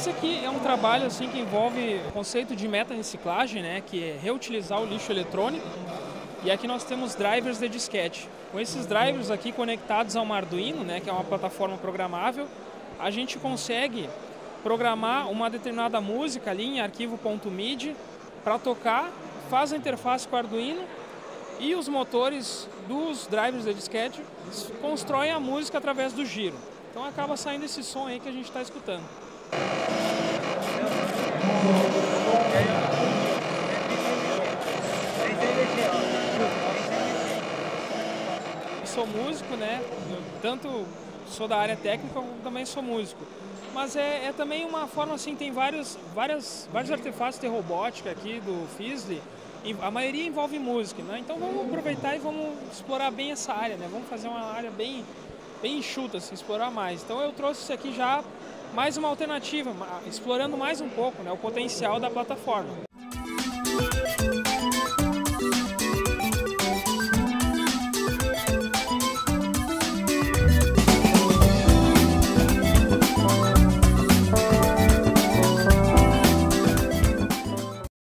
Esse aqui é um trabalho assim que envolve o conceito de meta-reciclagem, né, que é reutilizar o lixo eletrônico. E aqui nós temos drivers de disquete. Com esses drivers aqui conectados a uma Arduino, né, que é uma plataforma programável, a gente consegue programar uma determinada música ali em arquivo.midi para tocar, faz a interface com o Arduino e os motores dos drivers de disquete constroem a música através do giro. Então acaba saindo esse som aí que a gente está escutando. Eu sou músico, né? Tanto sou da área técnica como também sou músico. Mas é também uma forma assim, tem vários artefatos de robótica aqui do Fizzly. A maioria envolve música, né? Então vamos aproveitar e vamos explorar bem essa área, né? Vamos fazer uma área bem enxuta, assim, explorar mais. Então eu trouxe isso aqui já mais uma alternativa, explorando mais um pouco, né, o potencial da plataforma.